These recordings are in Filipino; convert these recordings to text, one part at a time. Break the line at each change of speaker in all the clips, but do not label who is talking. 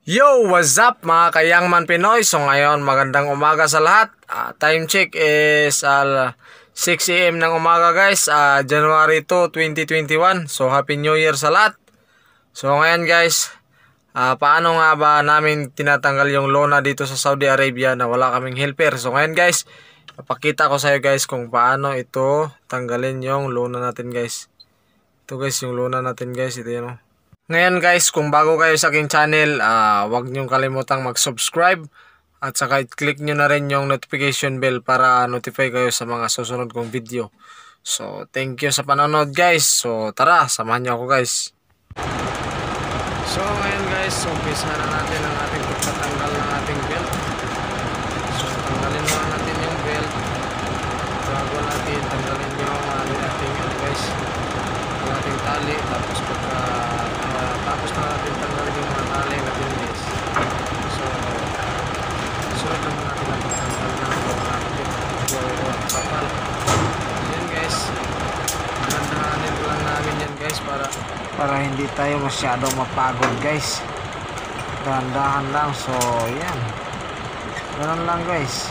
Yo, what's up mga kayangman Pinoy? So ngayon, magandang umaga sa lahat. Time check is 6 AM ng umaga guys, January 2, 2021. So Happy New Year sa lahat. So ngayon guys, paano nga ba namin tinatanggal yung lona dito sa Saudi Arabia na wala kaming helper? So ngayon guys, papakita ko sa iyo guys kung paano ito tanggalin yung lona natin guys. Ito guys yung lona natin guys, ito yun oh. Ngayon guys, kung bago kayo sa aking channel, huwag niyong kalimutang mag-subscribe at saka i-click nyo na rin yung notification bell para notify kayo sa mga susunod kong video. So, thank you sa panonood guys. So, tara, samahan niyo ako guys. So, ngayon guys, umpisa na natin ang ating pagtatanggal ng ating belt. So, tanggalin na natin yung belt bago natin tanggalin yung ating guys, yung ating tali. Tapos tapos na natin tanggalin yung mga tali natin guys. So, sunod naman natin ang pagtanggal ng natin yung kapal. Yan guys, dahan-dahanin lang namin yan guys para hindi tayo masyadong mapagod guys. Dahan-dahan lang. So yan, ganun lang guys.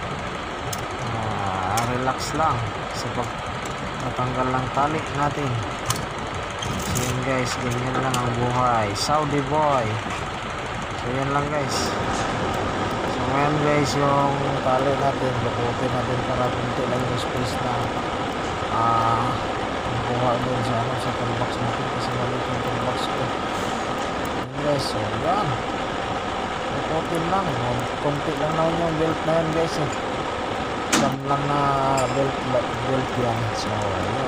Relax lang sa pagtatanggal ng tali natin. So yan guys, ganyan lang ang buhay Saudi boy. So yan lang guys. So ngayon guys, yung tali natin lukutin natin para kunti lang yung space na kuha doon sa toolbox natin kasi maliit yung toolbox ko. Yan guys, so yan, lukutin lang. Kunti lang naman yung belt na yan guys eh. Isang lang na belt yan. So yan.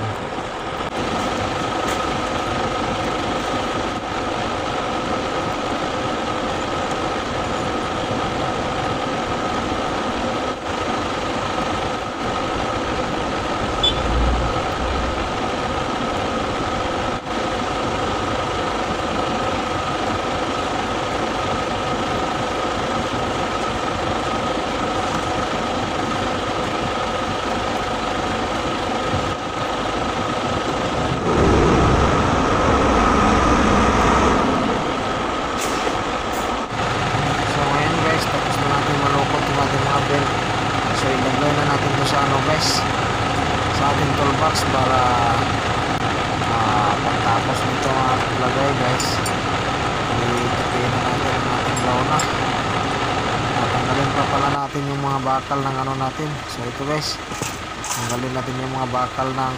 So ilagay na natin ito sa sa ating toolbox para pagtapos nito lagay guys, itutuin na natin ang ating lona. Tanggalin pa pala natin yung mga bakal ng natin. So ito guys, tanggalin natin yung mga bakal ng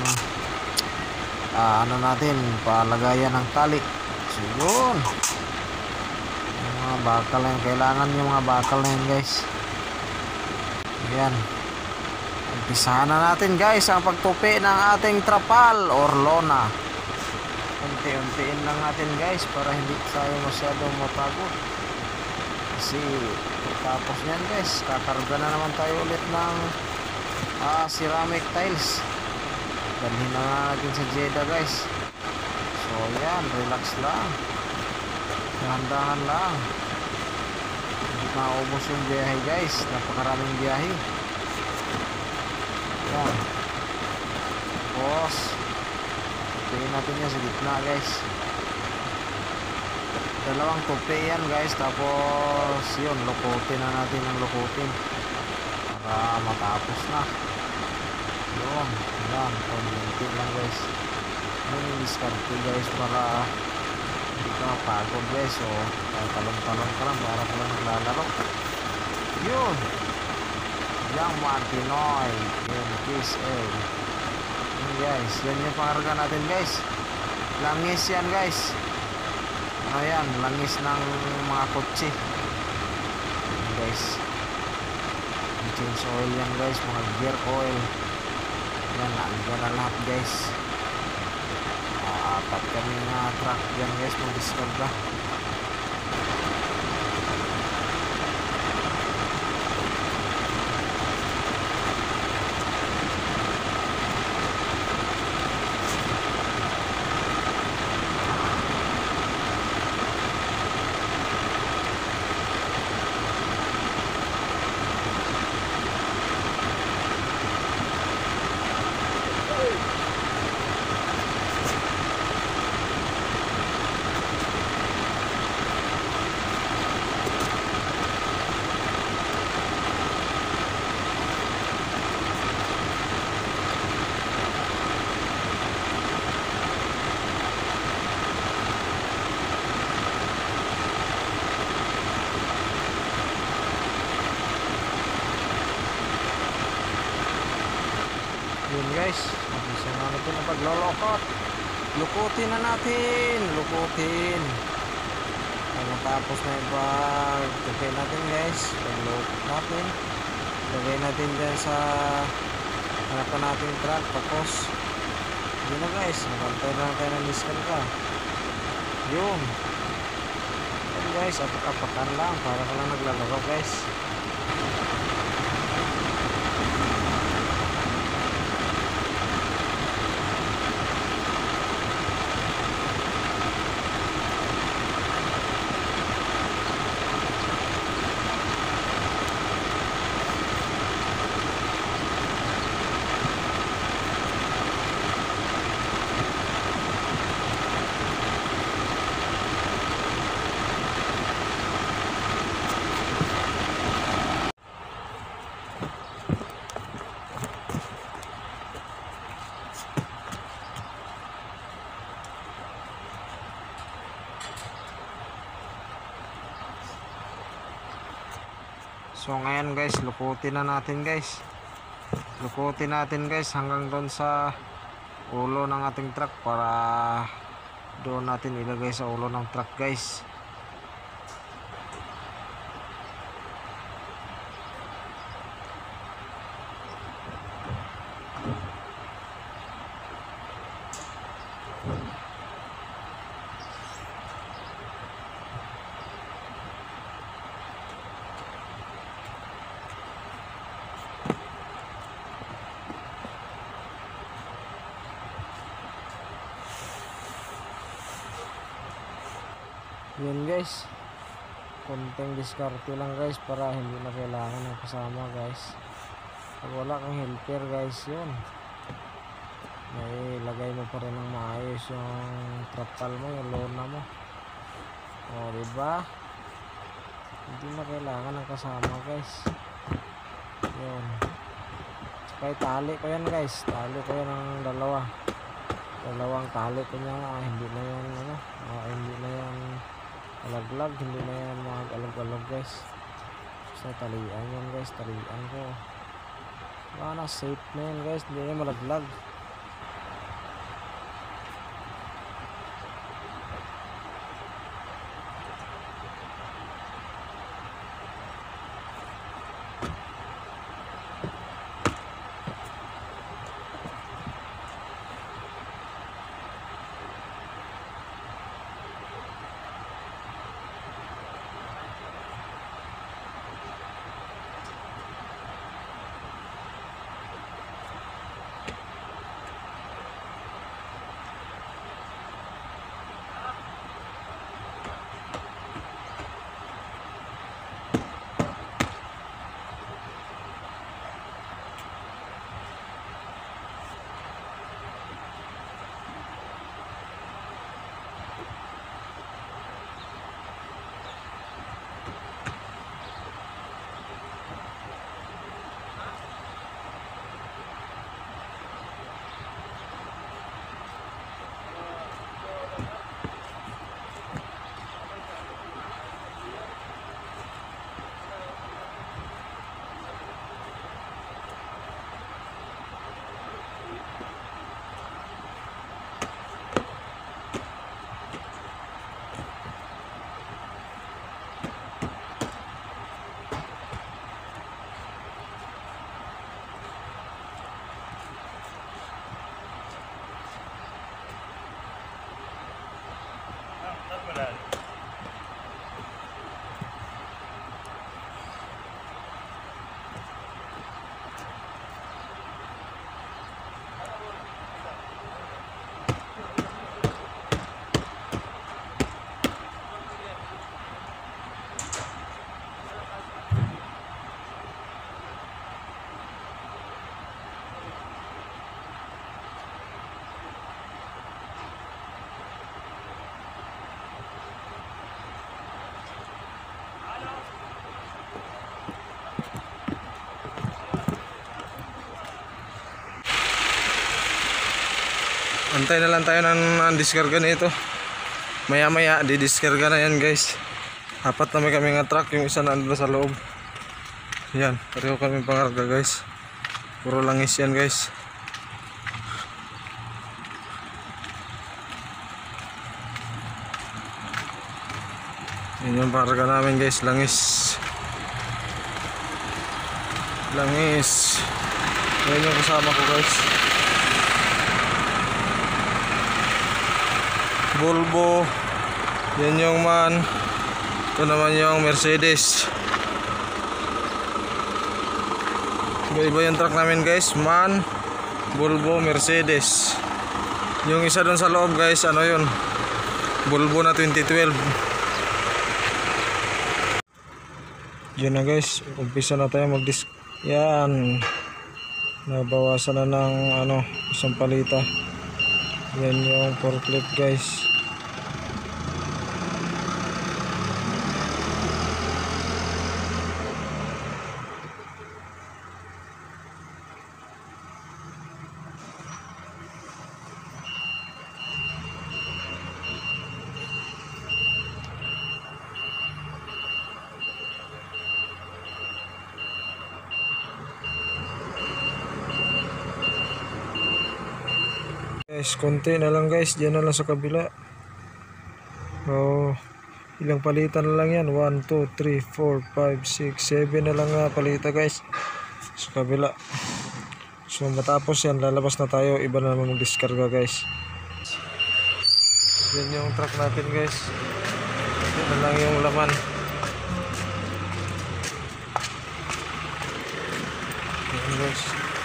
natin, palagayan ng tali. So yun, yung mga bakal na yun, kailangan yung mga bakal na yun guys. Ayan, umpisahan na natin guys ang pagtupi ng ating trapal or lona. Unti-untiin lang natin guys para hindi tayo masyadong mapagod. Kasi tapos yan guys, kakarga na naman tayo ulit ng ceramic tiles. Dalhin na natin sa Jeddah guys. So yan, relax lang, dahan-dahan lang. Maubos yung biyahe guys, napakaraming biyahe. Yan, tapos tupiin natin yan sa gitna guys. Dalawang tupi yan guys. Tapos yun, lukutin na natin ang lukutin para matapos na yun. Yan, konti lang guys. Yun yung diskarte guys para hindi ka mapagod guys. So talong-talong ka lang para ka lang naglalaro. Yun, yung mga Pinoy yung kiss yun guys, yan yung pangarga natin guys. Langis yan guys. Ayan, langis ng mga kotse yan guys. Change oil yan guys, mga gear oil yan, nandiyan na lahat guys. Apat kami nga truck yan guys, mag-discover. guys. Bisa na natin ang paglolokot. Lukutin na natin. Lukutin. Pag natapos na ipag-tukay natin guys, paglukot natin, lagay natin dyan sa harapan natin truck. Tapos yun na guys, nakantay na tayo ng diskarga. Yun guys, apak-apakan lang para ka lang naglalaro guys. So ngayon guys, lukutin na natin guys. Lukutin natin guys hanggang doon sa ulo ng ating truck para doon natin ilagay sa ulo ng truck guys. Yun guys, konting diskarte lang guys para hindi na kailangan ng kasama guys. Pag wala kang helper guys, yun, may lagay mo pa rin ng maayos yung trapal mo, yung lona mo. O diba, hindi na kailangan ng kasama guys. Yun, saka tali ko yan guys, tali ko yan ng dalawang tali ko niya. Hindi na yan hindi na yan alaglag, hindi na yan mag-alag-alag guys. So talian yan guys, talian ko. Wala na, safe na yan guys, hindi na malaglag. Antay na lang tayo ng diskarga na ito. Maya maya didiskarga na yan guys. Apat na may kami nga truck, yung isa nandun sa loob. Yan, pareho kami pangarga guys. Puro langis yan guys. Yan yung parga namin guys, langis. Langis. Yan yung kasama ko guys. Volvo. Yan yung MAN. Ito naman yung Mercedes. Iba-iba yung truck namin guys. MAN, Volvo, Mercedes. Yung isa dun sa loob guys, ano yun, Volvo na 2012. Yun na guys, umpisa na tayo mag-disc. Yan, nabawasan na ng ano, isang palita. Yan yung forklift guys. Guys, konti na lang guys, diyan na lang sa kabila. Oh, ilang palitan na lang yan, 1, 2, 3, 4, 5, 6, 7 na lang nga palita guys sa kabila. So matapos yan, lalabas na tayo, iba na naman mag-discarga guys. Yan yung truck natin guys, yan na lang yung laman. Yan guys.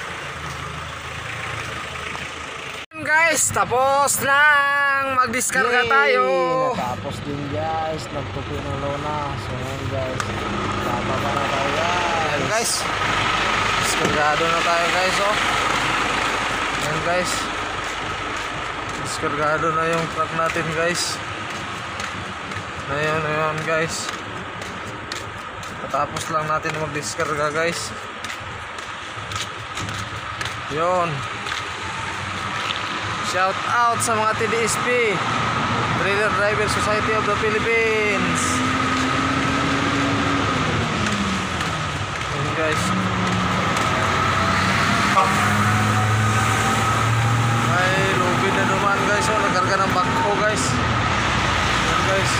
Guys, tapos nang mag-discarga tayo.
Natapos din guys, nagtupi ng lona. So yan guys, bababa na tayo guys.
Yan guys, discargado na tayo guys, oh. Yan guys, discargado na yung truck natin guys. Ayun guys, patapos lang natin mag-discarga guys. Yun, shout out sa mga TDSP, Trailer Driver Society of the Philippines. Yan guys, ay lubid na naman guys, oh, nagkarga ng backhoe guys. Yan guys,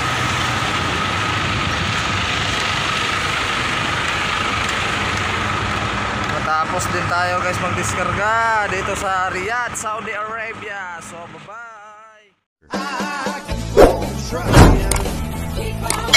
matapos din tayo guys mag-discarga dito sa Riyadh, Saudi Arabia. So bye bye.